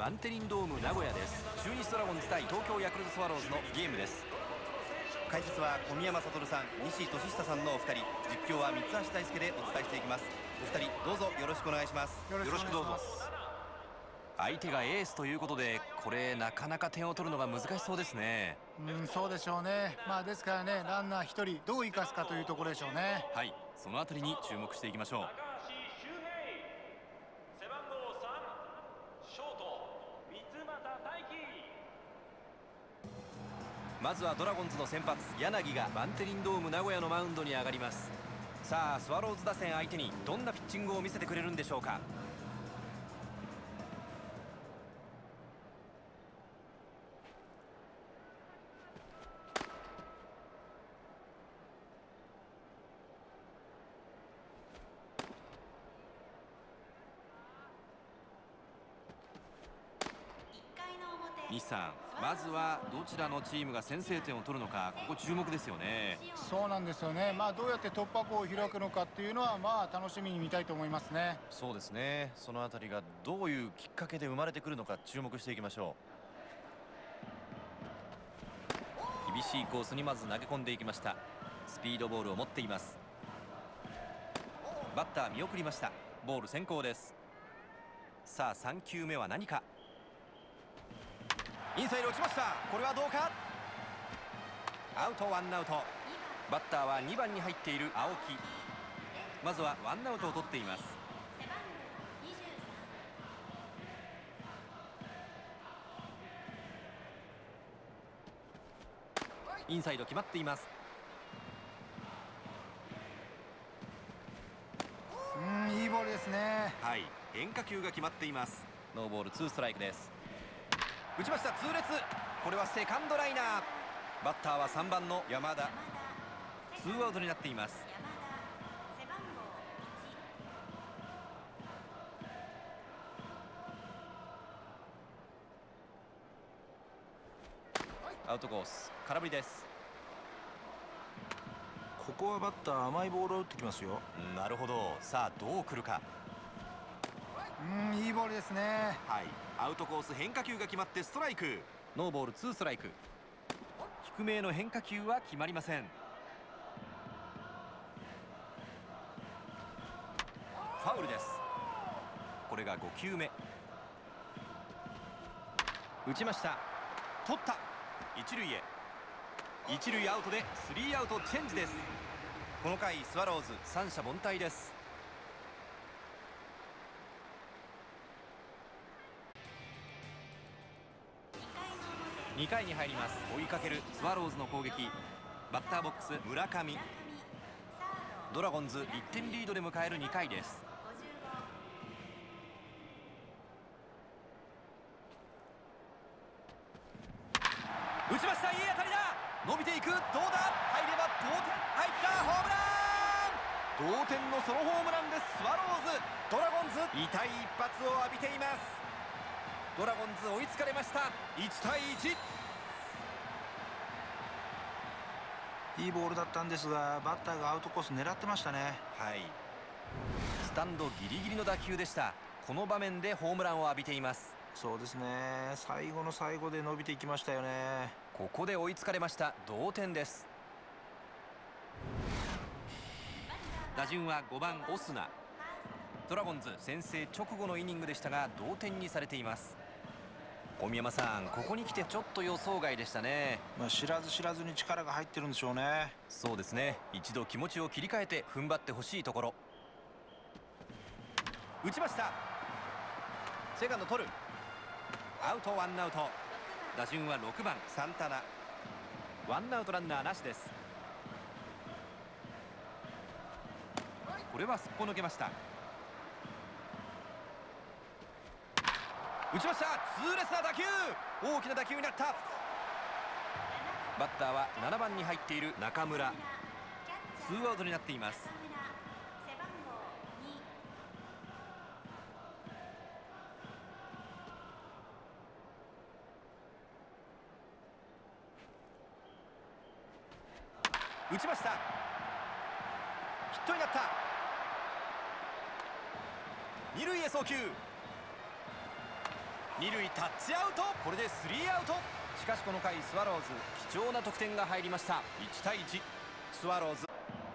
バンテリンドーム名古屋です。中日ドラゴンズ対東京ヤクルトスワローズのゲームです。解説は小宮山悟さん、西俊久さんのお二人、実況は三橋大輔でお伝えしていきます。お二人どうぞよろしくお願いします。 よろしくどうぞ。 相手がエースということで、これなかなか点を取るのが難しそうですね。 そうでしょうね。ですからね、ランナー1人どう生かすかというところでしょうね。 はい、そのあたりに注目していきましょう。 背番号3、ショート三俣大輝。 まずはドラゴンズの先発柳がバンテリンドーム名古屋のマウンドに上がります。さあ、スワローズ打線相手にどんなピッチングを見せてくれるんでしょうか。西さん、まずはどちらのチームが先制点を取るのか、ここ注目ですよね。 そうなんですよね。どうやって突破口を開くのかっていうのは楽しみに見たいと思いますね。 そうですね。そのあたりがどういうきっかけで生まれてくるのか注目していきましょう。厳しいコースにまず投げ込んでいきました。スピードボールを持っています。バッター見送りました。ボール先行です。さあ、3球目は何か。インサイド落ちました。これはどうか。アウト、ワンアウト。バッターは2番に入っている青木。まずはワンアウトを取っています。インサイド決まっています。 いいボールですね。 はい、変化球が決まっています。ノーボール2ストライクです。打ちました。痛烈。これはセカンドライナー。バッターは3番の山田。ツーアウトになっています。アウトコース、空振りです。 ここはバッター甘いボールを打ってきますよ。 なるほど。さあ、どう来るか。 いいボールですね。 はい、アウトコース、変化球が決まってストライク。ノーボール2ストライク。低めへの変化球は決まりません。ファウルです。これが5球目。打ちました。取った。一塁へ。一塁アウトでスリーアウトチェンジです。この回スワローズ三者凡退です。2回に入ります。追いかけるスワローズの攻撃。バッターボックス村上。ドラゴンズ1点リードで迎える2回です。打ちました。いい当たりだ。伸びていく。どうだ。入れば同点。入った。ホームラン。同点のソロホームランです。スワローズ。ドラゴンズ痛い一発を浴びています。ドラゴンズ追いつかれました。1対1。 いいボールだったんですが、バッターがアウトコース狙ってましたね。 はい、スタンドギリギリの打球でした。この場面でホームランを浴びています。 そうですね。最後の最後で伸びていきましたよね。 ここで追いつかれました。同点です。打順は5番オスナ。ドラゴンズ先制直後のイニングでしたが同点にされています。小宮山さん、ここに来てちょっと予想外でしたね。 知らず知らずに力が入ってるんでしょうね。 そうですね。一度気持ちを切り替えて踏ん張ってほしいところ。打ちました。セカンド取る。アウト、ワンアウト。打順は6番サンタナ。ワンアウトランナーなしです。これはすっぽ抜けました。打ちました。痛烈な打球。大きな打球になった。バッターは7番に入っている中村。ツーアウトになっています。打ちました。ヒットになった。二塁へ送球。 二塁タッチアウト。これでスリーアウト。しかしこの回スワローズ貴重な得点が入りました。1対1。スワローズ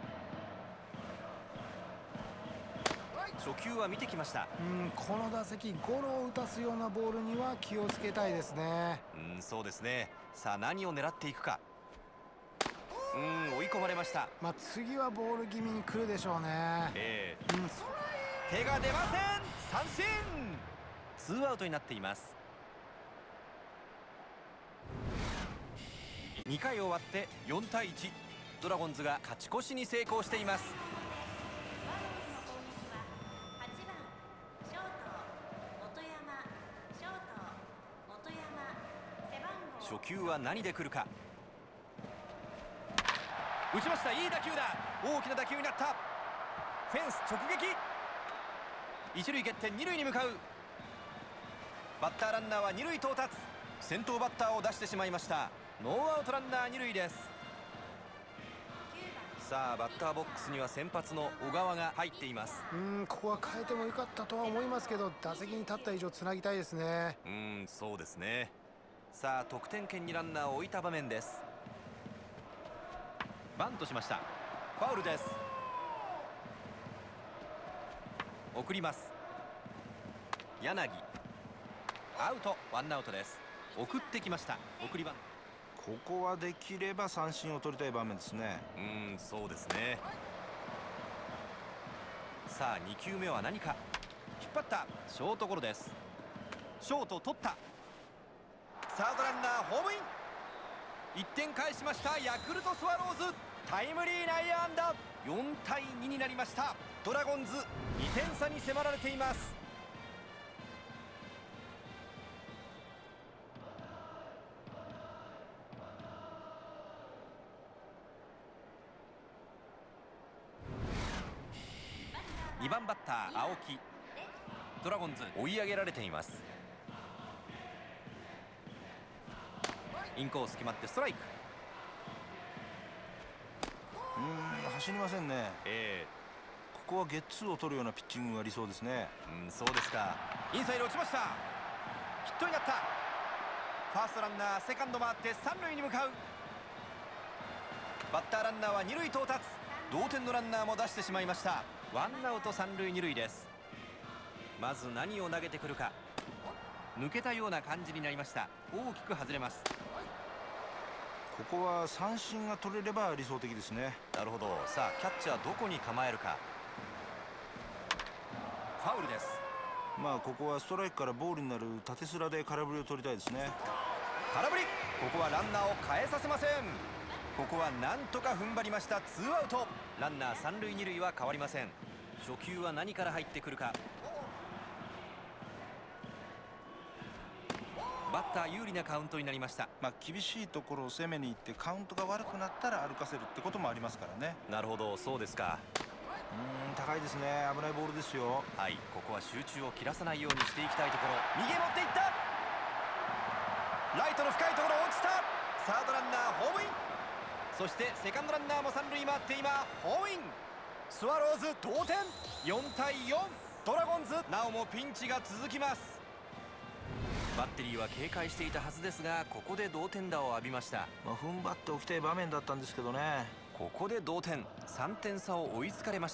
初球は見てきました。 この打席ゴロを打たすようなボールには気をつけたいですね。 そうですね。さあ何を狙っていくか。追い込まれました。 次はボール気味に来るでしょうね。 手が出ません。三振。ツーアウトになっています。2回終わって4対1。ドラゴンズが勝ち越しに成功しています。初球は何で来るか。打ちました。いい打球だ。大きな打球になった。フェンス直撃。一塁蹴って二塁に向かう。バッターランナーは二塁到達。先頭バッターを出してしまいました。ノーアウトランナー二塁です。さあバッターボックスには先発の小川が入っています。 ここは変えてもよかったとは思いますけど、打席に立った以上つなぎたいですね。 そうですね。さあ得点圏にランナーを置いた場面です。バントしました。ファウルです。送ります。柳アウト。ワンアウトです。送ってきました。送りバント。 ここはできれば三振を取りたい場面ですね。 そうですね。さあ2球目は何か。引っ張った。ショートゴロです。ショート取った。サードランナーホームイン。1点返しました。ヤクルトスワローズタイムリー内野安打。4対2になりました。ドラゴンズ2点差に迫られています。2番バッター青木。ドラゴンズ追い上げられています。インコース決まってストライク。 走りませんね。ここはゲッツーを取るようなピッチングが理想ですね。 そうですか。インサイド落ちました。ヒットになった。ファーストランナーセカンド回って三塁に向かう。バッターランナーは二塁到達。同点のランナーも出してしまいました。ワンアウト三塁二塁です。まず何を投げてくるか。抜けたような感じになりました。大きく外れます。 ここは三振が取れれば理想的ですね。 なるほど。さあキャッチャーどこに構えるか。ファウルです。 ここはストライクからボールになる縦スラで空振りを取りたいですね。 空振り。ここはランナーを変えさせません。ここはなんとか踏ん張りました。ツーアウト。ランナー三塁二塁は変わりません。初球は何から入ってくるか。バッター有利なカウントになりました。 厳しいところを攻めに行ってカウントが悪くなったら歩かせるってこともありますからね。 なるほど。そうですか。 高いですね。危ないボールですよ。 はい、ここは集中を切らさないようにしていきたいところ。右へ持っていった。ライトの深いところ落ちた。サードランナーホームイン。そしてセカンドランナーも三塁回って今ホームイン。スワローズ同点。4対4。ドラゴンズなおもピンチが続きます。バッテリーは警戒していたはずですが、ここで同点打を浴びました。 踏ん張っておきたい場面だったんですけどね。 ここで同点。3点差を追いつかれました。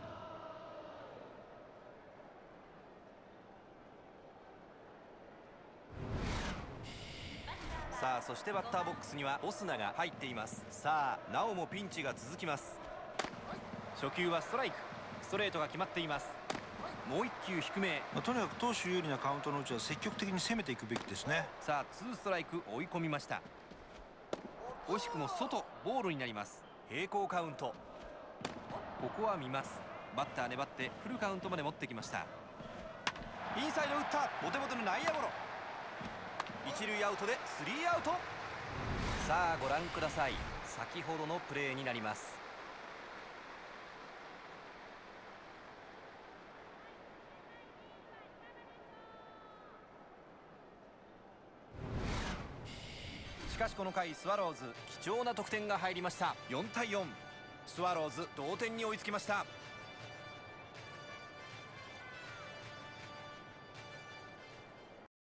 さあそしてバッターボックスにはオスナが入っています。さあなおもピンチが続きます。初球はストライク。ストレートが決まっています。もう1球低め。 とにかく投手有利なカウントのうちは積極的に攻めていくべきですね。 さあツーストライク追い込みました。惜しくも外ボールになります。平行カウント。ここは見ます。バッター粘ってフルカウントまで持ってきました。インサイド打った。ボテボテの内野ゴロ。一塁アウトでスリーアウト。さあご覧ください。先ほどのプレーになります。しかしこの回スワローズ貴重な得点が入りました。4対4。スワローズ同点に追いつきました。